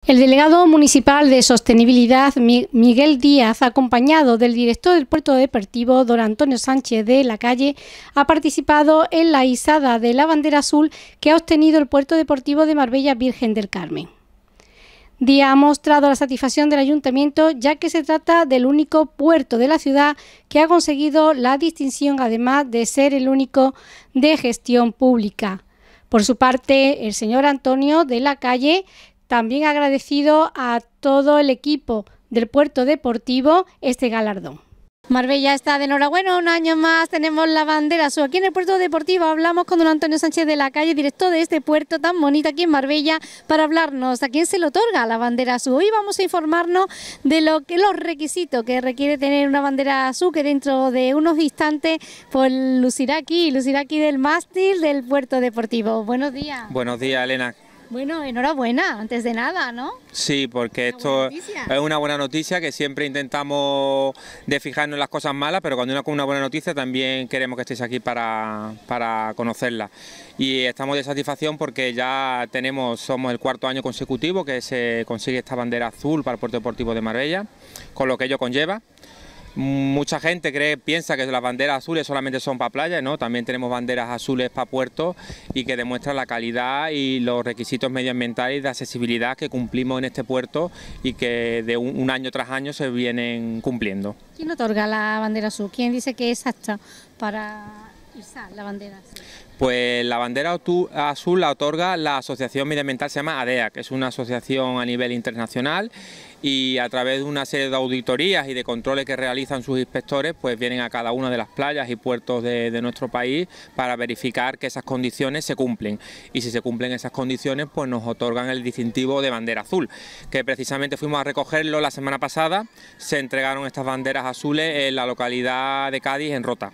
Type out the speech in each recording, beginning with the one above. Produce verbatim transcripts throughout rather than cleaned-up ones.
El delegado municipal de Sostenibilidad, Miguel Díaz, acompañado del director del puerto deportivo, don Antonio Sánchez de la Calle, ha participado en la izada de la bandera azul que ha obtenido el puerto deportivo de Marbella Virgen del Carmen. Díaz ha mostrado la satisfacción del ayuntamiento, ya que se trata del único puerto de la ciudad que ha conseguido la distinción, además de ser el único de gestión pública. Por su parte, el señor Antonio de la Calle también ha agradecido a todo el equipo del puerto deportivo este galardón. Marbella está de enhorabuena, un año más tenemos la bandera azul. Aquí en el puerto deportivo hablamos con don Antonio Sánchez de la Calle, director de este puerto tan bonito aquí en Marbella, para hablarnos a quién se le otorga la bandera azul. Hoy vamos a informarnos de lo que los requisitos que requiere tener una bandera azul, que dentro de unos instantes pues lucirá aquí, lucirá aquí del mástil del puerto deportivo. Buenos días. Buenos días, Elena. Bueno, enhorabuena, antes de nada, ¿no? Sí, porque esto es una buena noticia, que siempre intentamos de fijarnos en las cosas malas, pero cuando hay una buena noticia también queremos que estéis aquí para, para conocerla. Y estamos de satisfacción porque ya tenemos, somos el cuarto año consecutivo que se consigue esta bandera azul para el Puerto Deportivo de Marbella, con lo que ello conlleva. Mucha gente cree, piensa que las banderas azules solamente son para playas, ¿no? También tenemos banderas azules para puertos y que demuestran la calidad y los requisitos medioambientales y de accesibilidad que cumplimos en este puerto y que de un, un año tras año se vienen cumpliendo. ¿Quién otorga la bandera azul? ¿Quién dice que es apta para izar la bandera azul? Pues la bandera azul la otorga la asociación medioambiental, se llama ADEA, que es una asociación a nivel internacional, y a través de una serie de auditorías y de controles que realizan sus inspectores, pues vienen a cada una de las playas y puertos de, de nuestro país para verificar que esas condiciones se cumplen. Y si se cumplen esas condiciones, pues nos otorgan el distintivo de bandera azul, que precisamente fuimos a recogerlo la semana pasada. Se entregaron estas banderas azules en la localidad de Cádiz, en Rota.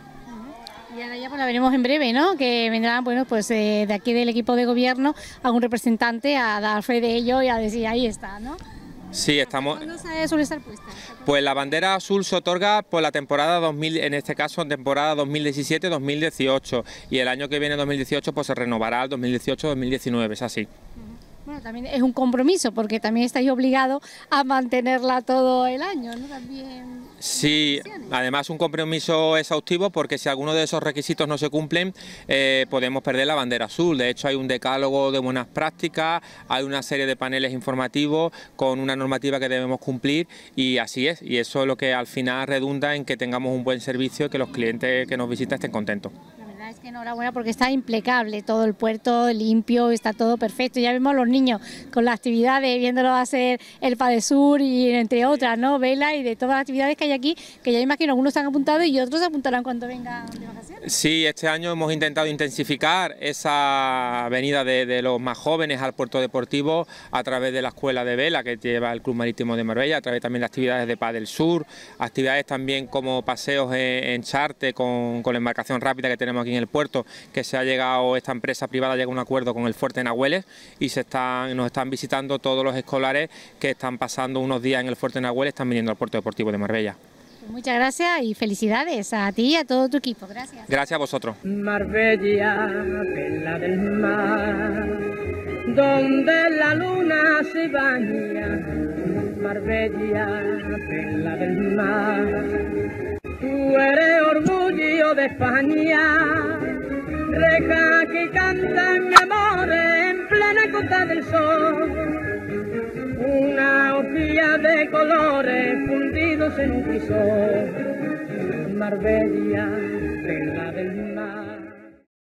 Y ahora ya pues la veremos en breve, ¿no? Que vendrán, bueno, pues eh, de aquí del equipo de gobierno algún representante a dar fe de ello y a decir ahí está, ¿no? Sí, estamos. ¿Cuándo suele estar puesta? Pues la bandera azul se otorga por la temporada dos mil, en este caso temporada dos mil diecisiete dos mil dieciocho, y el año que viene dos mil dieciocho pues se renovará el dos mil dieciocho dos mil diecinueve, es así. Bueno, también es un compromiso porque también estáis obligados a mantenerla todo el año, ¿no? También. Sí, además un compromiso exhaustivo, porque si alguno de esos requisitos no se cumplen, eh, podemos perder la bandera azul. De hecho, hay un decálogo de buenas prácticas, hay una serie de paneles informativos con una normativa que debemos cumplir, y así es. Y eso es lo que al final redunda en que tengamos un buen servicio y que los clientes que nos visitan estén contentos. Es que enhorabuena porque está impecable todo el puerto, limpio, está todo perfecto. Ya vemos a los niños con las actividades, viéndolo hacer el Padesur y entre otras, ¿no? Vela y de todas las actividades que hay aquí, que ya imagino algunos se han apuntado y otros se apuntarán cuando vengan de vacaciones. Sí, este año hemos intentado intensificar esa venida de, de los más jóvenes al puerto deportivo a través de la escuela de vela que lleva el Club Marítimo de Marbella, a través también de actividades de Padelsur, actividades también como paseos en, en charter con, con la embarcación rápida que tenemos aquí en el puerto, que se ha llegado, esta empresa privada llega a un acuerdo con el Fuerte Nahueles y se están, nos están visitando todos los escolares que están pasando unos días en el Fuerte Nahueles, están viniendo al puerto deportivo de Marbella. Pues muchas gracias y felicidades a ti y a todo tu equipo. Gracias. Gracias a vosotros. Marbella, perla del mar, donde la luna se baña. Marbella, perla del mar, tú eres orgullo de España, reja que cantan amores en plena costa del sol, una orgía de colores fundidos en un crisol. Marbella, perla del mar.